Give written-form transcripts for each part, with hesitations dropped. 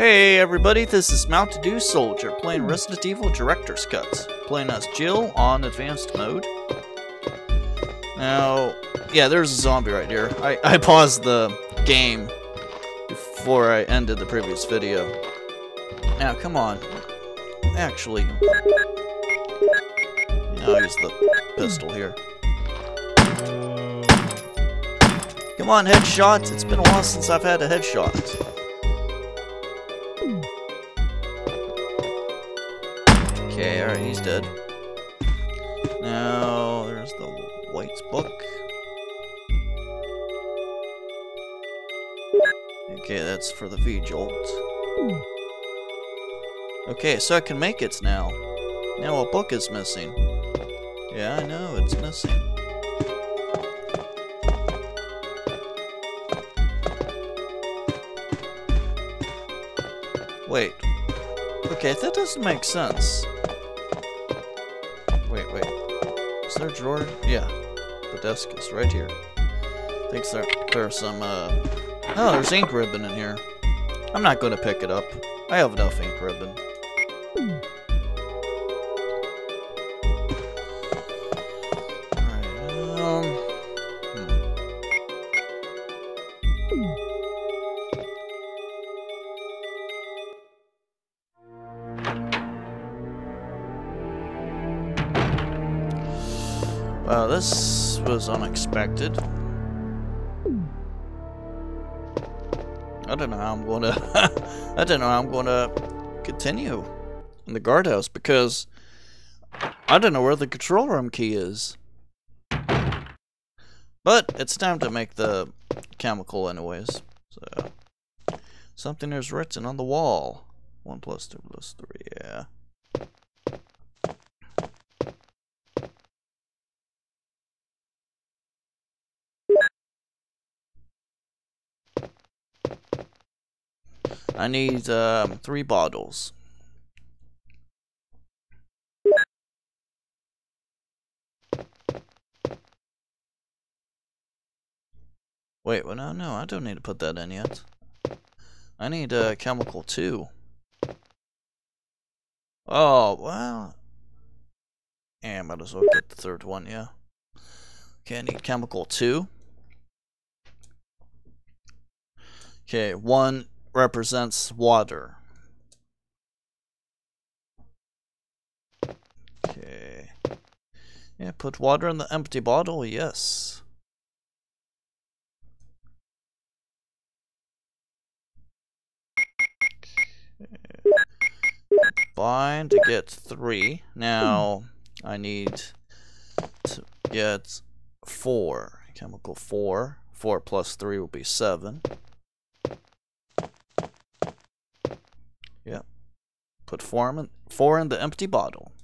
Hey everybody, this is Mountain Dew Soldier playing Resident Evil Director's Cut. Playing as Jill on advanced mode. Now, yeah, there's a zombie right here. I paused the game before I ended the previous video. Now, come on. Actually, I'll use the pistol here. Come on, headshots. It's been a while since I've had a headshot. Okay, alright, he's dead. Now, there's the White's book. Okay, that's for the V-Jolt. Okay, so I can make it now. Now a book is missing. Yeah, I know, it's missing. Wait. Okay, that doesn't make sense. Wait. Is there a drawer? Yeah. The desk is right here. I think there's some, oh, there's ink ribbon in here. I'm not going to pick it up. I have enough ink ribbon. Wow, this was unexpected. I don't know how I'm going to I don't know how I'm going to continue in the guardhouse because I don't know where the control room key is. But it's time to make the chemical anyways. So something is written on the wall. 1 + 2 + 3, yeah. I need 3 bottles. Wait, well, no, I don't need to put that in yet. I need chemical 2. Oh, well. Yeah, I might as well get the 3rd one, yeah. Okay, I need chemical 2. Okay, 1 represents water. Okay. Yeah, put water in the empty bottle, yes. Okay. Combine to get 3. Now, I need to get 4. Chemical 4. 4 + 3 will be 7. Yep. Put 4 in the empty bottle.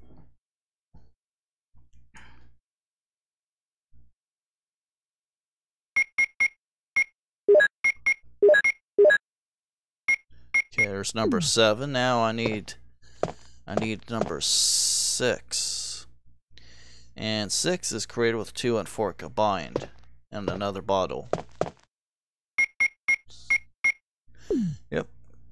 Okay, there's number 7. Now I need number 6. And 6 is created with 2 and 4 combined in another bottle. Yep.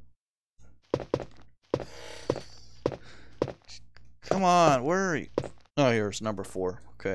Come on, where are you? Oh, here's number 4. Okay.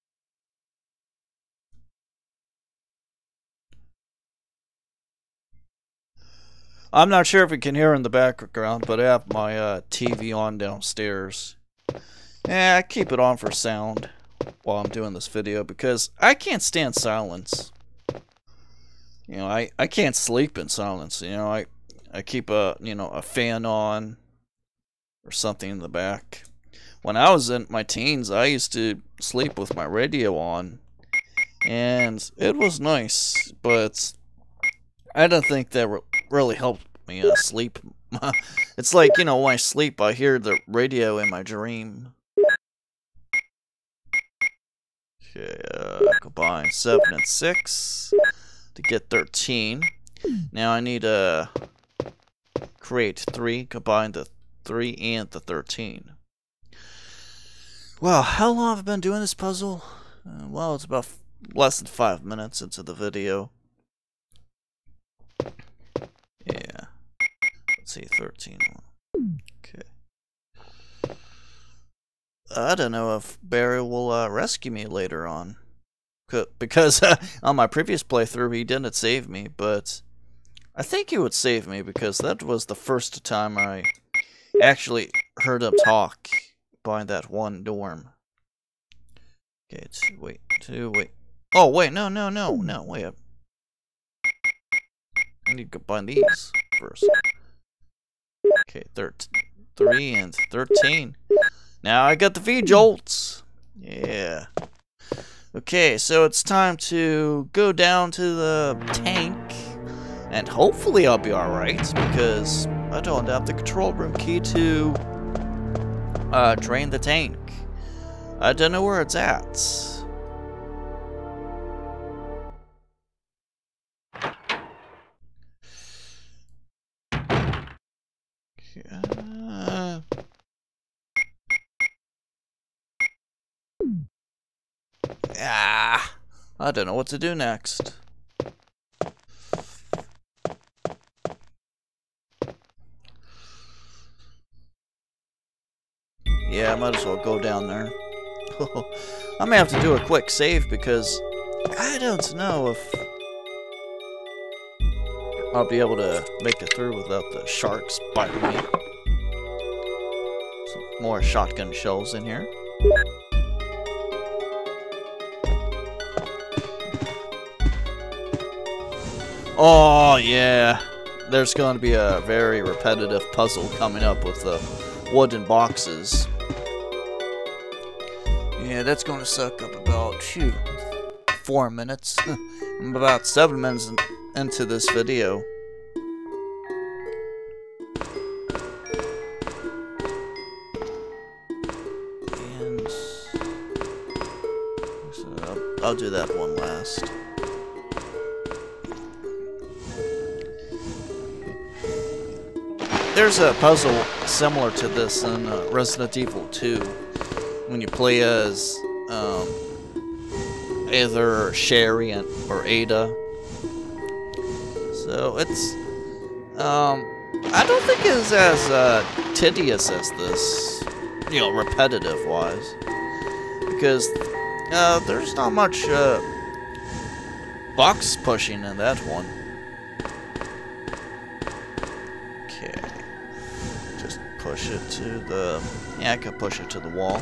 I'm not sure if you can hear in the background, but I have my TV on downstairs. Yeah, I keep it on for sound while I'm doing this video because I can't stand silence. You know, I can't sleep in silence. You know, I keep a fan on or something in the back. When I was in my teens, I used to sleep with my radio on, and it was nice, but I don't think that really helped me sleep. It's like, you know, when I sleep, I hear the radio in my dream. Okay, combine 7 and 6 to get 13. Now I need to create 3, combine the 3 and the 13. Wow, how long have I been doing this puzzle? Well, it's about less than 5 minutes into the video. Yeah. see, 13. Okay. I don't know if Barry will rescue me later on. Because on my previous playthrough, he didn't save me, but I think he would save me because that was the first time I actually heard him talk by that one dorm. Okay, wait. Oh, wait, no, wait up. I need to combine these first. Okay, 3 and 13. Now I got the V-Jolts. Yeah. Okay, so it's time to go down to the tank. And hopefully I'll be alright, because I don't have the control room key to drain the tank. I don't know where it's at. I don't know what to do next. Yeah, I might as well go down there. I may have to do a quick save because I don't know if I'll be able to make it through without the sharks biting me. Some more shotgun shells in here. Oh, yeah. There's going to be a very repetitive puzzle coming up with the wooden boxes. Yeah, that's going to suck up about, 4 minutes. I'm about 7 minutes into this video. And so I'll do that one last. There's a puzzle similar to this in Resident Evil 2 when you play as either Sherry or Ada. So it's I don't think it's as tedious as this, repetitive wise, because there's not much box pushing in that one. Push it to the... Yeah, I could push it to the wall.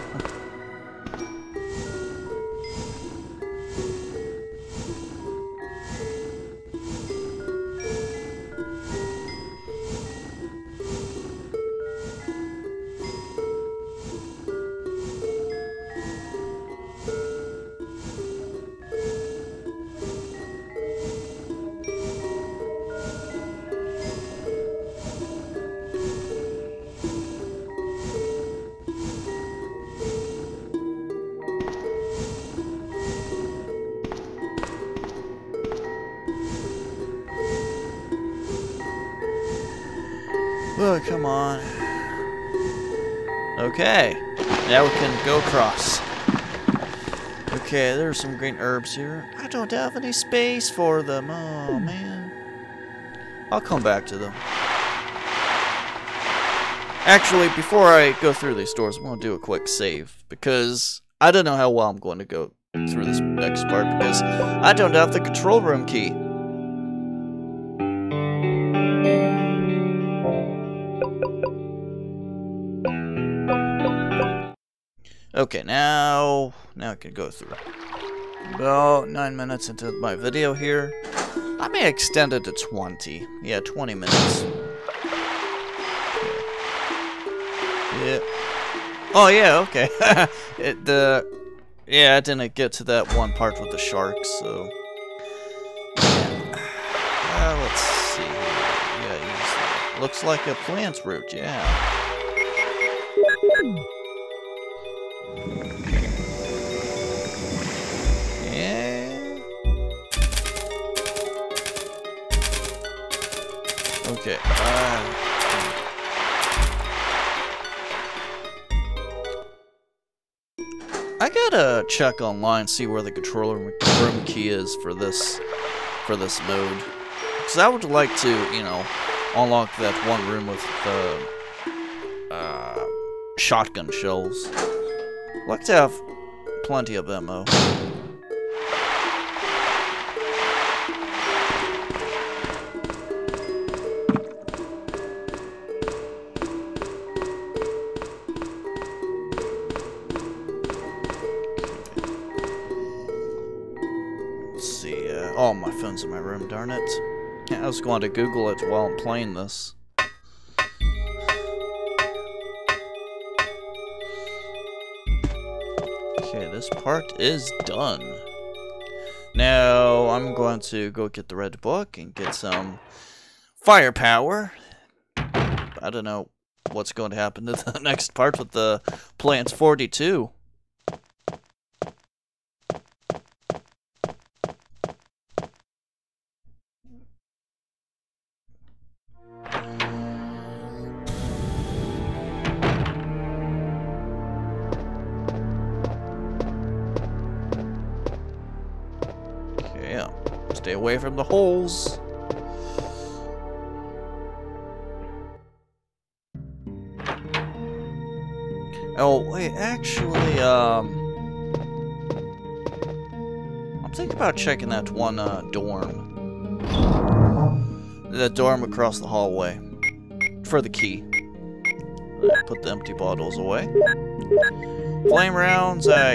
Oh, come on. Okay. Now we can go across. Okay, there's some green herbs here. I don't have any space for them. Oh, man. I'll come back to them. Actually, before I go through these doors, I'm going to do a quick save. Because I don't know how well I'm going to go through this next part. Because I don't have the control room key. Okay, now I can go through. About 9 minutes into my video here. I may extend it to 20. Yeah, 20 minutes. Yeah. Oh yeah, okay. Yeah, I didn't get to that one part with the sharks, so. Let's see here. Yeah, looks like a plant root. Yeah. Okay. I gotta check online, see where the controller room key is for this mode, because I would like to, unlock that one room with the shotgun shells. Like to have plenty of ammo. Oh, my phone's in my room, darn it. Yeah, I was going to Google it while I'm playing this. Okay, this part is done. Now, I'm going to go get the red book and get some firepower. I don't know what's going to happen to the next part with the Plant 42. Stay away from the holes. Oh, wait, actually, I'm thinking about checking that one, dorm. That dorm across the hallway. For the key. Put the empty bottles away. Flame rounds, I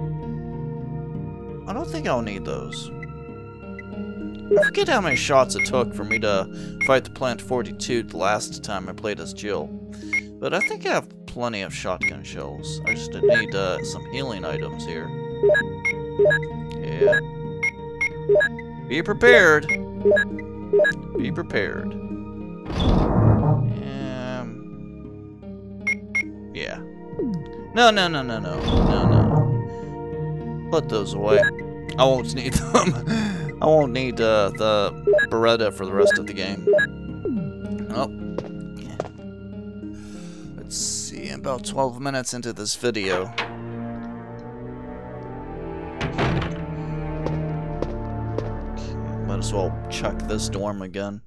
don't think I'll need those. I forget how many shots it took for me to fight the Plant 42 the last time I played as Jill. But I think I have plenty of shotgun shells. I just need some healing items here. Yeah. Be prepared. Be prepared. Yeah. No. Put those away. I won't need them. I won't need the Beretta for the rest of the game. Oh. Let's see, about 12 minutes into this video. Might as well check this dorm again.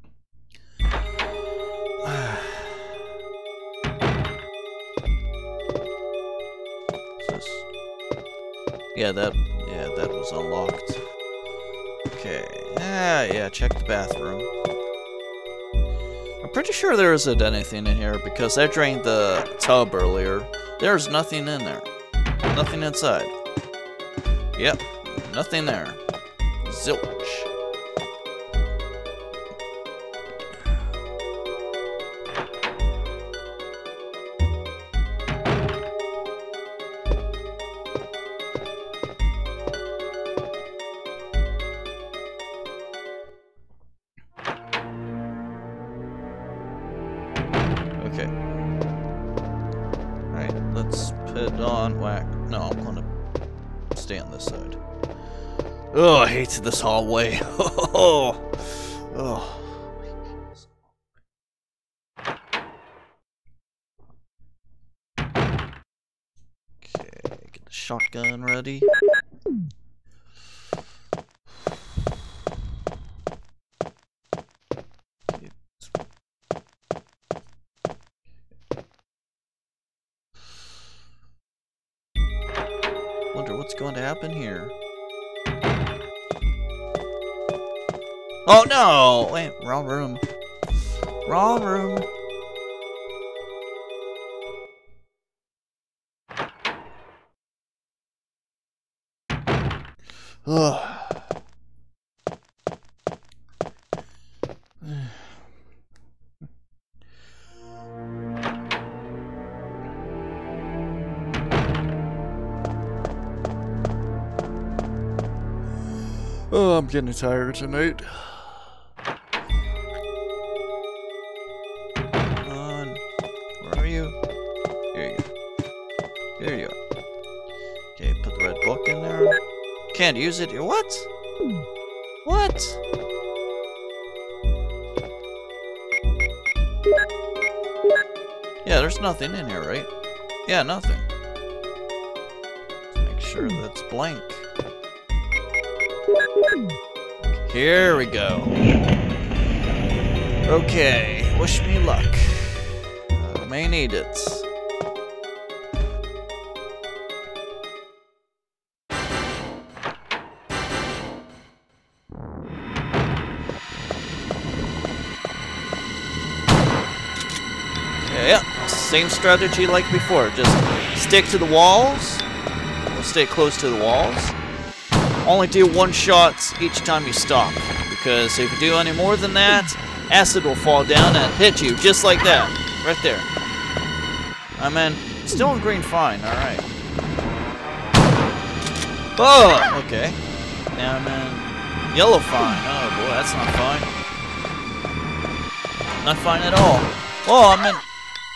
Yeah, that was unlocked. Okay, yeah, check the bathroom. I'm pretty sure there isn't anything in here because I drained the tub earlier. There's nothing in there. Nothing inside. Yep, nothing there. Zilch. Okay. Alright, let's put on whack. No, I'm gonna stay on this side. Oh, I hate this hallway. Oh. Okay, get the shotgun ready. Wonder what's going to happen here. Oh no! Wait, wrong room. Wrong room. Ugh. Oh, I'm getting tired tonight. Come on. Where are you? Here you go. Here you are. Okay, put the red book in there. Can't use it. What? What? Yeah, there's nothing in here, right? Yeah, nothing. Let's make sure that's blank. Here we go. Okay. Wish me luck. I may need it. Yeah, same strategy like before. Just stick to the walls. We'll stay close to the walls. Only do one shots each time you stop. Because if you do any more than that, acid will fall down and hit you just like that. Right there. I'm in. Still in green, fine. Alright. Oh! Okay. Now I'm in yellow, fine. Oh boy, that's not fine. Not fine at all. Oh, I'm in...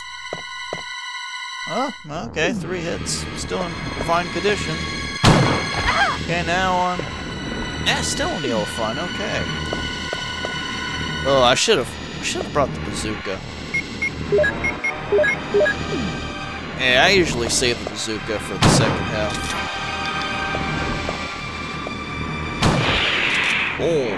Oh, okay, 3 hits. Still in fine condition. Okay, now on... Yeah, still in yellow, fine, okay. Oh, I should have brought the bazooka. Yeah, I usually save the bazooka for the second half. Oh.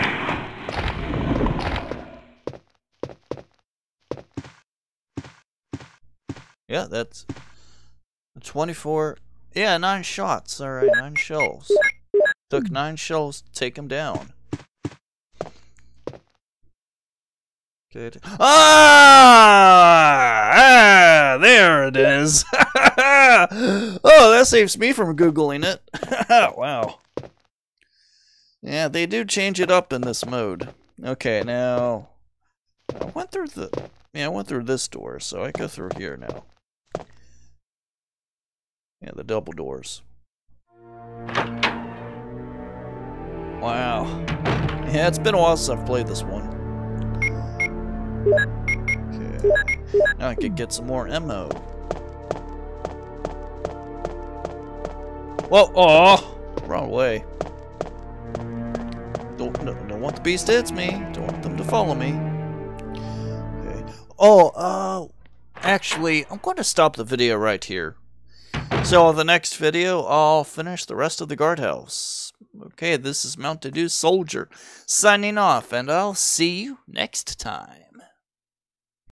Yeah, that's 24. Yeah, 9 shots. All right, 9 shells. Took 9 shells to take him down. Good. Ah, there it is. Oh, that saves me from Googling it. Wow. Yeah, they do change it up in this mode. Okay, now I went through this door, so I go through here now. Yeah, the double doors. Wow. Yeah, it's been a while since I've played this one. Okay. Now I could get some more ammo. Whoa! Oh! Wrong way. Don't want the beast to hit me. Don't want them to follow me. Okay. Oh, actually, I'm going to stop the video right here. So, in the next video, I'll finish the rest of the guardhouse. Okay, this is Mountain Dew Soldier signing off, and I'll see you next time.